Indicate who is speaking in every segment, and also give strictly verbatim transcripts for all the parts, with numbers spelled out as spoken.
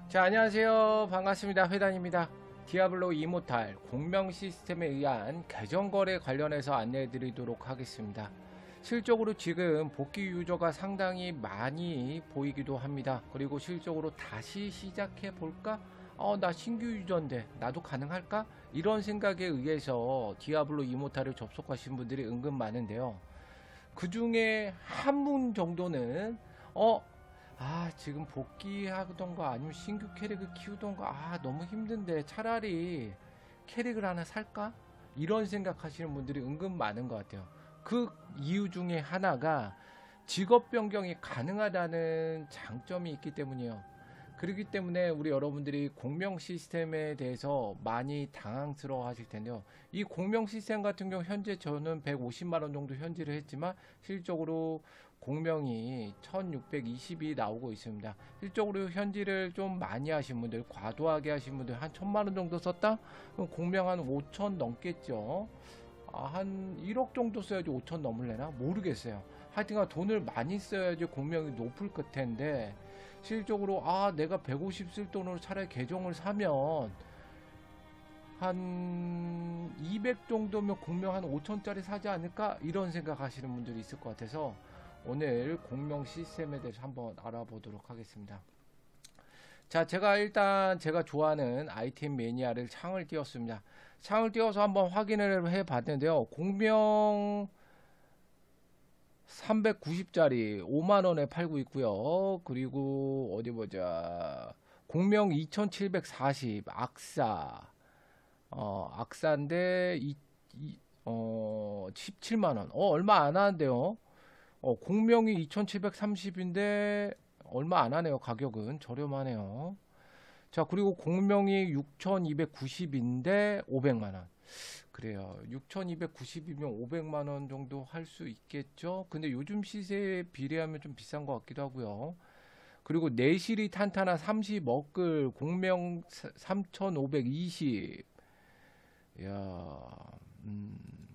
Speaker 1: 자, 안녕하세요. 반갑습니다. 회단입니다. 디아블로 이모탈 공명 시스템에 의한 계정거래 관련해서 안내해 드리도록 하겠습니다. 실적으로 지금 복귀 유저가 상당히 많이 보이기도 합니다. 그리고 실적으로 다시 시작해 볼까? 어, 나 신규 유저인데 나도 가능할까? 이런 생각에 의해서 디아블로 이모탈을 접속하신 분들이 은근 많은데요. 그 중에 한 분 정도는 어 아, 지금 복귀하던가 아니면 신규 캐릭을 키우던가 아, 너무 힘든데 차라리 캐릭을 하나 살까? 이런 생각하시는 분들이 은근 많은 것 같아요. 그 이유 중에 하나가 직업 변경이 가능하다는 장점이 있기 때문이에요. 그렇기 때문에 우리 여러분들이 공명 시스템에 대해서 많이 당황스러워 하실 텐데요. 이 공명 시스템 같은 경우 현재 저는 백오십만 원 정도 현질을 했지만 실적으로 공명이 천육백이십이 나오고 있습니다. 실적으로 현질을 좀 많이 하신 분들, 과도하게 하신 분들 한 천만 원 정도 썼다? 그럼 공명 한 오천 넘겠죠. 아, 한 일억 정도 써야지 오천 넘을래나? 모르겠어요. 하여튼간 돈을 많이 써야지 공명이 높을 것 텐데 실적으로 아, 내가 백오십 쓸 돈으로 차라리 계정을 사면 한 이백 정도면 공명 한 오천짜리 사지 않을까? 이런 생각 하시는 분들이 있을 것 같아서 오늘 공명 시스템에 대해서 한번 알아보도록 하겠습니다. 자, 제가 일단 제가 좋아하는 아이템 매니아를 창을 띄웠습니다. 창을 띄워서 한번 확인을 해 봤는데요. 공명 삼백구십짜리 오만 원에 팔고 있고요. 그리고 어디 보자. 공명 이천칠백사십 악사. 어, 악사인데 이, 이, 어, 십칠만 원. 어, 얼마 안 하는데요. 어, 공명이 이천칠백삼십인데 얼마 안 하네요. 가격은 저렴하네요. 자, 그리고 공명이 육천이백구십인데 오백만 원. 그래요. 육천이백구십이면 오백만 원 정도 할 수 있겠죠. 근데 요즘 시세에 비례하면 좀 비싼 것 같기도 하고요. 그리고 내실이 탄탄한 삼십 억글 공명 삼천오백이십. 야, 음.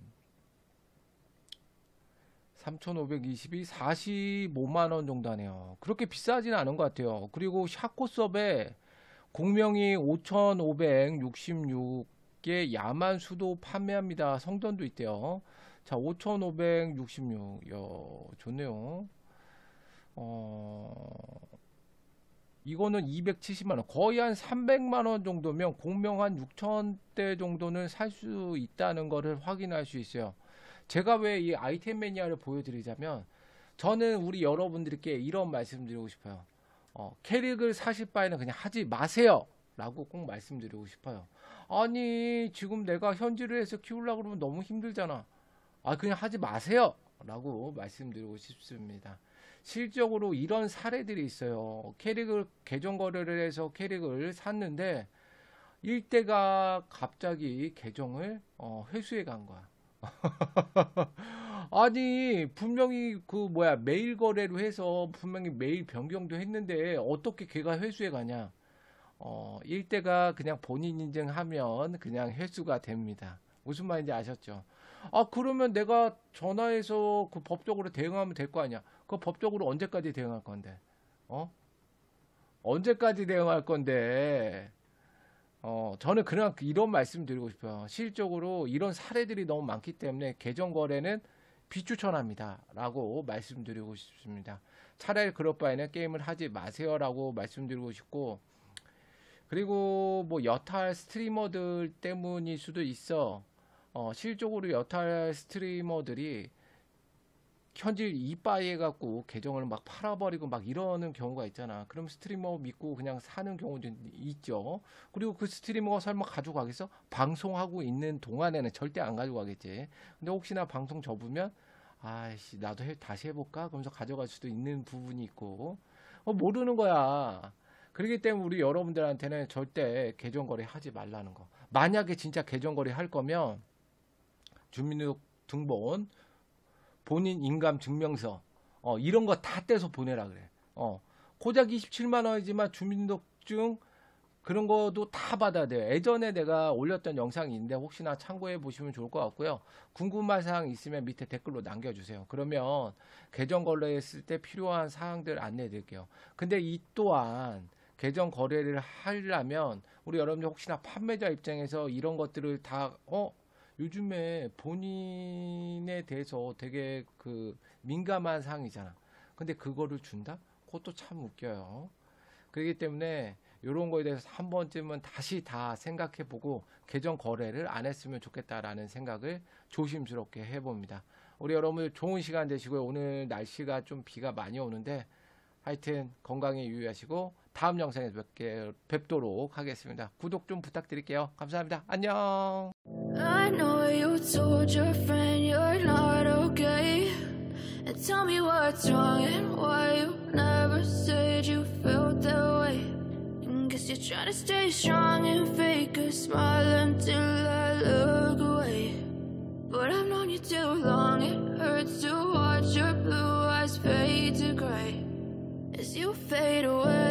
Speaker 1: 삼천오백이십이 사십오만 원 정도 하네요. 그렇게 비싸진 않은 것 같아요. 그리고 샤코섭에 공명이 오천오백육십육 개 야만 수도 판매합니다. 성전도 있대요. 자, 오천오백육십육. 야, 좋네요. 어, 이거는 이백칠십만 원. 거의 한 삼백만 원 정도면 공명 한 육천 대 정도는 살 수 있다는 것을 확인할 수 있어요. 제가 왜 이 아이템 매니아를 보여드리자면 저는 우리 여러분들께 이런 말씀드리고 싶어요. 어, 캐릭을 사실 바에는 그냥 하지 마세요 라고 꼭 말씀드리고 싶어요. 아니, 지금 내가 현질을 해서 키우려고 그러면 너무 힘들잖아. 아, 그냥 하지 마세요 라고 말씀드리고 싶습니다. 실적으로 이런 사례들이 있어요. 캐릭을 계정 거래를 해서 캐릭을 샀는데 일대가 갑자기 계정을 어, 회수해 간 거야. 아니, 분명히 그 뭐야 메일 거래로 해서 분명히 메일 변경도 했는데 어떻게 걔가 회수해 가냐? 어, 일대가 그냥 본인 인증하면 그냥 회수가 됩니다. 무슨 말인지 아셨죠? 아, 그러면 내가 전화해서 그 법적으로 대응하면 될 거 아니야? 그 법적으로 언제까지 대응할 건데? 어? 언제까지 대응할 건데? 어, 저는 그냥 이런 말씀 드리고 싶어요. 실적으로 이런 사례들이 너무 많기 때문에 계정 거래는 비추천합니다. 라고 말씀드리고 싶습니다. 차라리 그럴 바에는 게임을 하지 마세요라고 말씀드리고 싶고, 그리고 뭐 여탈 스트리머들 때문일 수도 있어. 어, 실적으로 여탈 스트리머들이 현질 이빠이 해갖고 계정을 막 팔아버리고 막 이러는 경우가 있잖아. 그럼 스트리머 믿고 그냥 사는 경우도 있죠. 그리고 그 스트리머가 설마 가져가겠어? 방송하고 있는 동안에는 절대 안 가져가겠지. 근데 혹시나 방송 접으면 아이씨, 나도 해, 다시 해볼까? 그러면서 가져갈 수도 있는 부분이 있고 어, 모르는 거야. 그렇기 때문에 우리 여러분들한테는 절대 계정 거래 하지 말라는 거. 만약에 진짜 계정 거래 할 거면 주민등록번호, 본인 인감 증명서, 어, 이런 거 다 떼서 보내라 그래. 어, 고작 이십칠만 원이지만 주민등록증 그런 것도 다 받아야 돼요. 예전에 내가 올렸던 영상이 있는데 혹시나 참고해 보시면 좋을 것 같고요. 궁금한 사항 있으면 밑에 댓글로 남겨주세요. 그러면 계정 거래했을 때 필요한 사항들 안내해 드릴게요. 근데 이 또한 계정 거래를 하려면 우리 여러분들 혹시나 판매자 입장에서 이런 것들을 다 어 요즘에 본인에 대해서 되게 그 민감한 사항이잖아. 근데 그거를 준다? 그것도 참 웃겨요. 그렇기 때문에 이런 거에 대해서 한 번쯤은 다시 다 생각해보고 계정 거래를 안 했으면 좋겠다라는 생각을 조심스럽게 해봅니다. 우리 여러분들 좋은 시간 되시고요. 오늘 날씨가 좀 비가 많이 오는데 하여튼 건강에 유의하시고 다음 영상에서 뵙게, 뵙도록 하겠습니다. 구독 좀 부탁드릴게요. 감사합니다. 안녕.
Speaker 2: I know you told your friend you're not okay, and tell me what's wrong and why you never said you felt that way. And guess you're trying to stay strong and fake a smile until I look away. But I've known you too long, it hurts to watch your blue eyes fade to gray as you fade away.